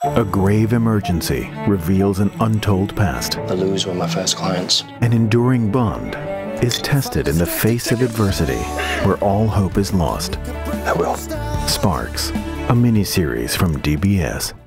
A grave emergency reveals an untold past. The Lou's were my first clients. An enduring bond is tested in the face of adversity, where all hope is lost. I will. Sparks, a mini-series from DBS.